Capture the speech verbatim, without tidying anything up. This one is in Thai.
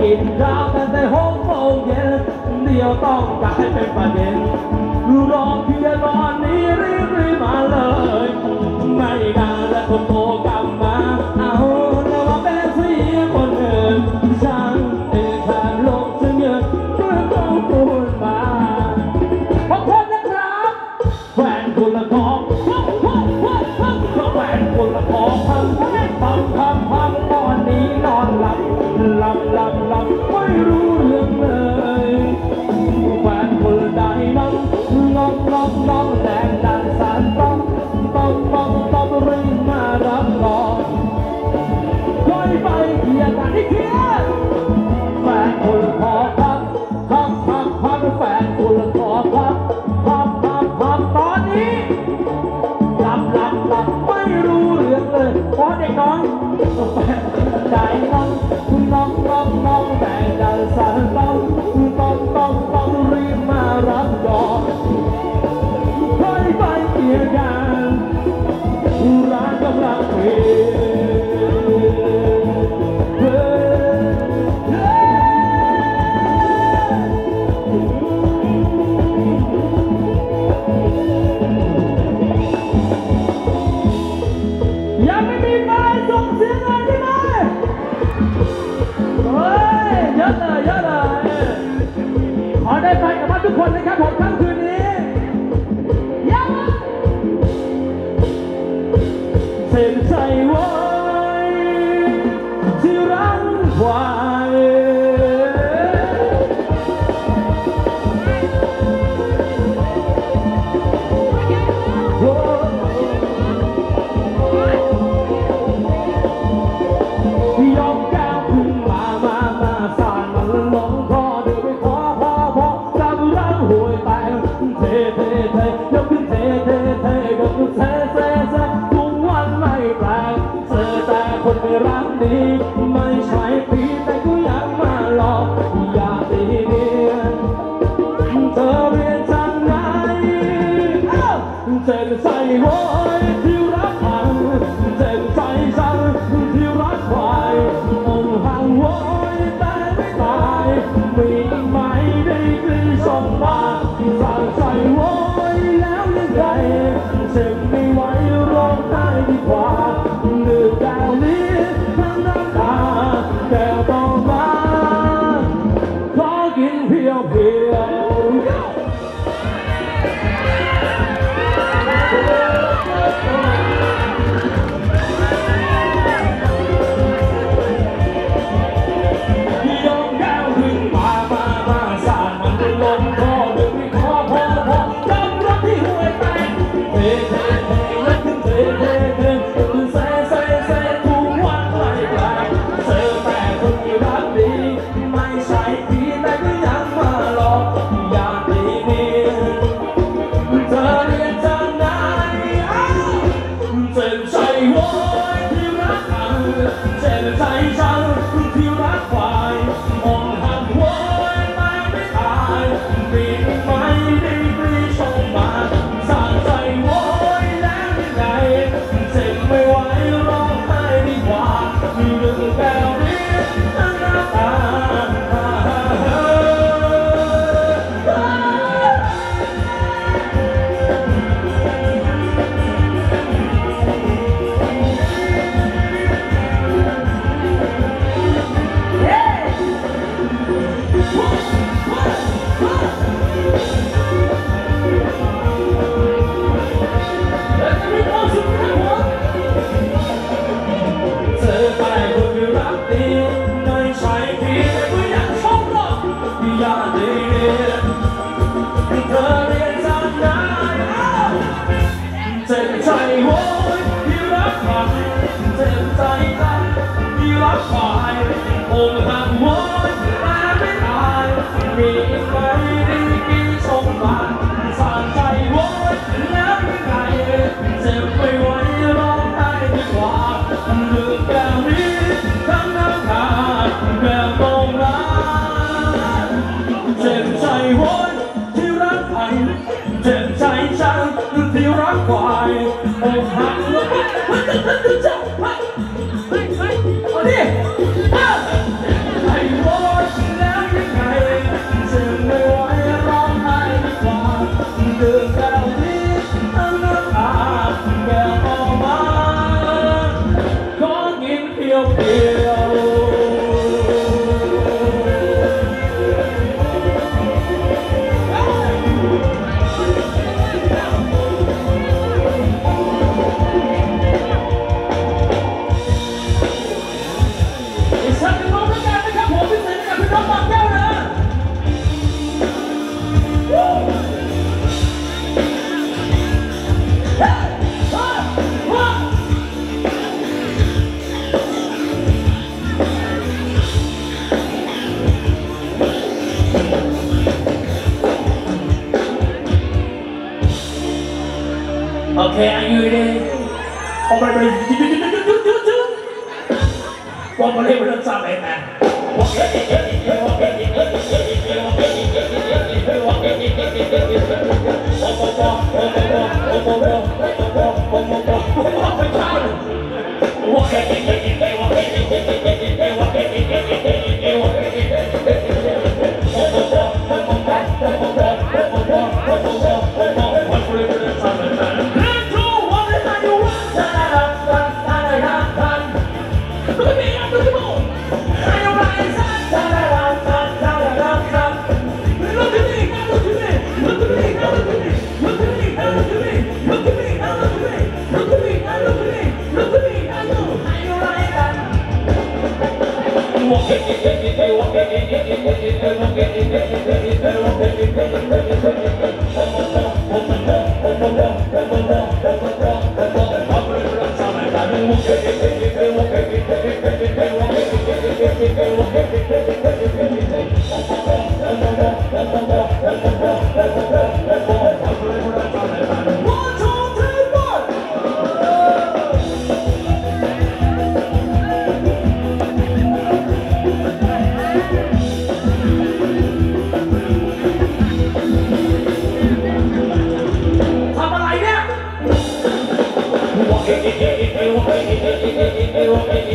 กินข้าวกันแต่หกโมงเย็นเดี๋ยวต้องการให้เป็นประเด็นรอเพียงตอนนี้รีบรีบมาเลยไม่นานแล้วคนโตกลับมาเอาแล้วว่าเป็นเสียคนอื่นฉันเองแทนโลกจะเงินเพื่อต้องพูดมาขอบคุณนะครับแฟนคุณละทองแฟนคุณละทองพังพังพังพังตอนนี้นอนหลับหลับหลับหลับไม่รู้เรื่องเลยแฟนคุณได้นั่งน้องน้องน้องแดงดันสารต้องต้องต้องต้องรีบมารับรองลอยไปเกียร์กันที่เกียร์แฟนคุณขอพักพักพักพักแฟนคุณขอพักพักพักพักตอนนี้หลับหลับหลับไม่รู้เรื่องเลยเพราะเด็กน้อยแฟนได้น้องน้องน้องน้องแดงดันสารต้องต้องต้องต้องรีบมารับรองลอยไปเกียร์กันร้านกำลังเปลี่ยนยังไม่มีใครส่งเสียงเลยที่ไหนเฮ้ยเยอะเลยเยอะเลยขอได้ไปกับทุกคนนะครับผมค่ำคืนนี้ยังเส้นใจไว้ที่รังควายยอมแก้วขึ้นมามามาสานมันลงคอเดินไปขอพอพอจับรังหวยแตกเทเทเทยกขึ้นเทเทเทยกขึ้นเทเทเททุกวันไม่แปลกเจอแต่คนไม่รักดีไม่ใช่ผีแต่ก็ยังมาหลอกอย่าตีเนียนเธอเรียนจากไหนเจ็บใจโว้ยที่รักมันเจ็บใจฉันที่รักควายองห่างโว้ยแต่ไม่ตายมีไหมได้กลิ่นส่งมาสั่งใจโว้ยแล้วยังไงเจ็บไม่ไหวร้องไห้ดีกว่าเลือดแก้วนี้ทั้งน้ำตาแก้วต่อมาขอกินเพียวเพียวเจ็บใจโว้ยที่รักใครเจ็บใจจังที่รักใครองค์หักโว้ยแต่ไม่ตายมีใครได้กินสมบัติสั่งใจโว้ยแล้วยังไงเจ็บไม่ไหวร้องไห้ดีกว่าเรื่องแก้วนี้ทั้งน้ำตาแก้วต้องรักเจ็บใจโว้ยที่รักใครเจ็บใจจังที่รักควายอกหักแล้วมันจะมันจะจับไปไปไปเอาดิไอ้โว้ยยวเพียวอีกสักหนึ่งน้องด้วยกันนะครับผมพิเศษกับพี่น้องบางแก้วนะโอเคอายุดีออกไปไปจุดจุดจุดจุดจุดจุดว่ามันเรียกว่าเรื่องซาเบนนะทำอะไรเนี่ย